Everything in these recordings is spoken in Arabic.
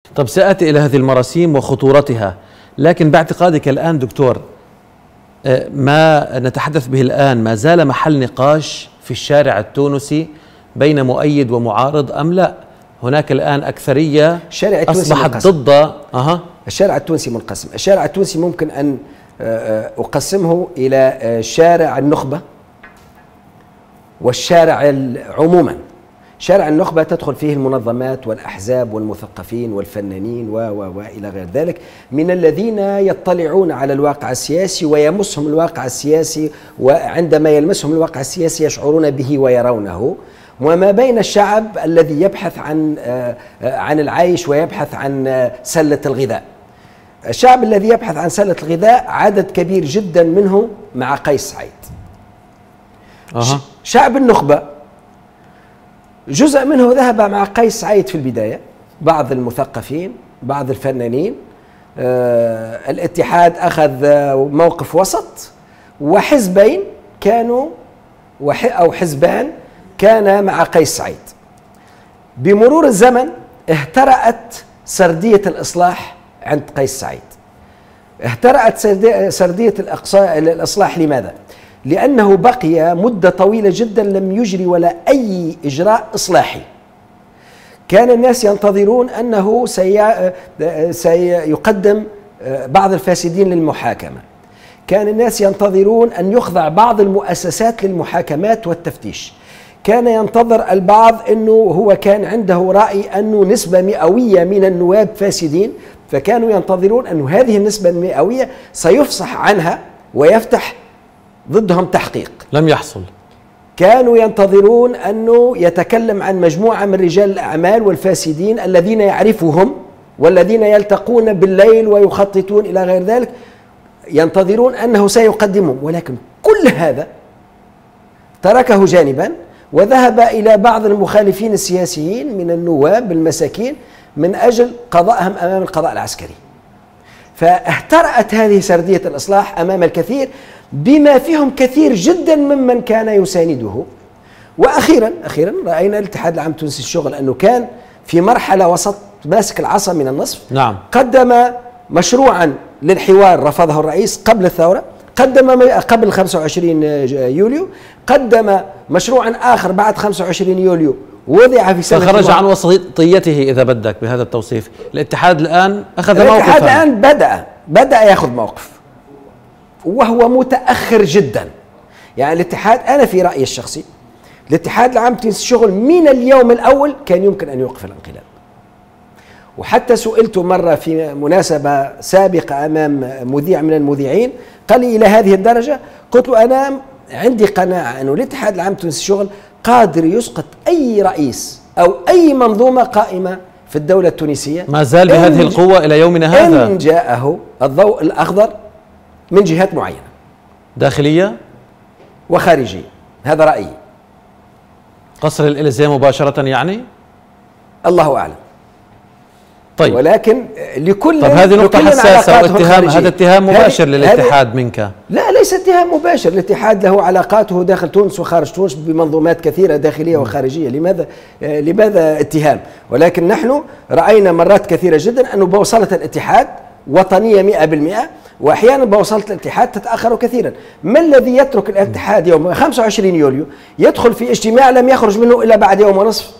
طب سآتي إلى هذه المراسيم وخطورتها، لكن باعتقادك الآن دكتور، ما نتحدث به الآن ما زال محل نقاش في الشارع التونسي بين مؤيد ومعارض أم لا؟ هناك الآن أكثرية أصبحت ضد. الشارع التونسي منقسم. الشارع التونسي ممكن أن أقسمه إلى شارع النخبة والشارع عموما. شارع النخبة تدخل فيه المنظمات والأحزاب والمثقفين والفنانين وإلى غير ذلك، من الذين يطلعون على الواقع السياسي ويمسهم الواقع السياسي، وعندما يلمسهم الواقع السياسي يشعرون به ويرونه. وما بين الشعب الذي يبحث عن العيش ويبحث عن سلة الغذاء. الشعب الذي يبحث عن سلة الغذاء عدد كبير جدا منه مع قيس سعيد. شعب النخبة جزء منه ذهب مع قيس سعيد في البداية، بعض المثقفين، بعض الفنانين. الاتحاد أخذ موقف وسط، وحزبين كانوا أو حزبان كان مع قيس سعيد. بمرور الزمن اهترأت سردية الإصلاح عند قيس سعيد. اهترأت سردية الإصلاح. لماذا؟ لأنه بقي مدة طويلة جدا لم يجري ولا أي إجراء إصلاحي. كان الناس ينتظرون أنه سيقدم بعض الفاسدين للمحاكمة. كان الناس ينتظرون أن يخضع بعض المؤسسات للمحاكمات والتفتيش. كان ينتظر البعض أنه هو كان عنده رأي أنه نسبة مئوية من النواب فاسدين، فكانوا ينتظرون أن هذه النسبة المئوية سيفصح عنها ويفتح ضدهم تحقيق. لم يحصل. كانوا ينتظرون أنه يتكلم عن مجموعة من رجال الأعمال والفاسدين الذين يعرفهم والذين يلتقون بالليل ويخططون إلى غير ذلك، ينتظرون أنه سيقدمهم. ولكن كل هذا تركه جانبا وذهب إلى بعض المخالفين السياسيين من النواب المساكين من أجل قضائهم أمام القضاء العسكري. فاهترأت هذه سردية الإصلاح أمام الكثير، بما فيهم كثير جدا ممن كان يسانده. وأخيرا رأينا الاتحاد العام التونسي للشغل أنه كان في مرحلة وسط ماسك العصا من النصف. نعم. قدم مشروعا للحوار رفضه الرئيس قبل الثورة، قدم قبل 25 يوليو، قدم مشروعا آخر بعد 25 يوليو وضع في سنة فخرج عن وسطيته إذا بدك بهذا التوصيف. الاتحاد الآن أخذ موقفا. الاتحاد الآن بدأ يأخذ موقف، وهو متأخر جدا. يعني الاتحاد، أنا في رأيي الشخصي الاتحاد العام التونسي للشغل من اليوم الأول كان يمكن أن يوقف الانقلاب. وحتى سئلت مرة في مناسبة سابقة أمام مذيع من المذيعين، قال لي إلى هذه الدرجة؟ قلت له أنا عندي قناعة أن الاتحاد العام التونسي للشغل قادر يسقط أي رئيس أو أي منظومة قائمة في الدولة التونسية، ما زال بهذه القوة إلى يومنا هذا، إن جاءه الضوء الأخضر من جهات معينة داخلية وخارجية. هذا رأيي. قصر الإليزيه مباشرة يعني؟ الله أعلم. طيب، ولكن لكل طب هذه نقطة حساسة، واتهام، هذا اتهام مباشر للاتحاد منك. لا، ليس اتهام مباشر. الاتحاد له علاقاته داخل تونس وخارج تونس بمنظومات كثيرة داخلية وخارجية. لماذا اتهام؟ ولكن نحن رأينا مرات كثيرة جدا أنه بوصلة الاتحاد وطنية 100%، وأحيانا بوصلة الاتحاد تتأخر كثيرا. ما الذي يترك الاتحاد يوم 25 يوليو يدخل في اجتماع لم يخرج منه إلا بعد يوم ونصف،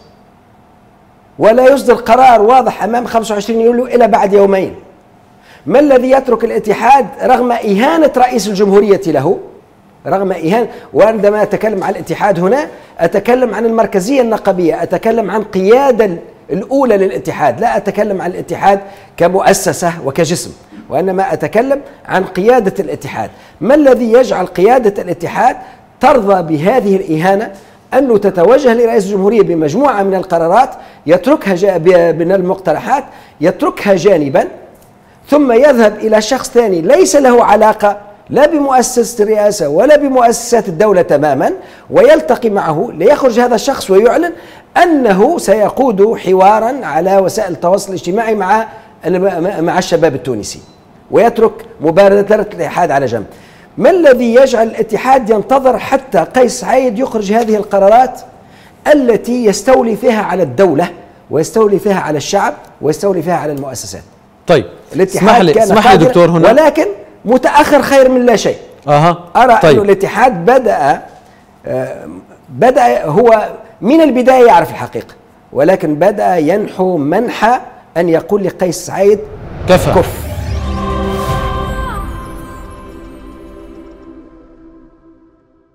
ولا يصدر قرار واضح أمام 25 يوليو إلا بعد يومين؟ ما الذي يترك الاتحاد رغم إهانة رئيس الجمهورية له، رغم إهانة؟ وعندما أتكلم عن الاتحاد هنا أتكلم عن المركزية النقابية، أتكلم عن قيادة الأولى للاتحاد، لا أتكلم عن الاتحاد كمؤسسة وكجسم، وإنما أتكلم عن قيادة الاتحاد. ما الذي يجعل قيادة الاتحاد ترضى بهذه الإهانة، أنه تتوجه لرئيس الجمهورية بمجموعة من القرارات يتركها من المقترحات يتركها جانبا، ثم يذهب إلى شخص ثاني ليس له علاقة لا بمؤسسة الرئاسة ولا بمؤسسات الدولة تماما، ويلتقي معه ليخرج هذا الشخص ويعلن أنه سيقود حوارا على وسائل التواصل الاجتماعي مع الشباب التونسي، ويترك مبادرة الاتحاد على جنب. ما الذي يجعل الاتحاد ينتظر حتى قيس سعيد يخرج هذه القرارات التي يستولي فيها على الدولة ويستولي فيها على الشعب ويستولي فيها على المؤسسات. طيب الاتحاد كان اسمح لي دكتور هنا، ولكن متأخر خير من لا شيء. أرى طيب. أن الاتحاد بدأ هو من البداية يعرف الحقيقة، ولكن بدأ ينحو منحى أن يقول لقيس سعيد كفى. كف.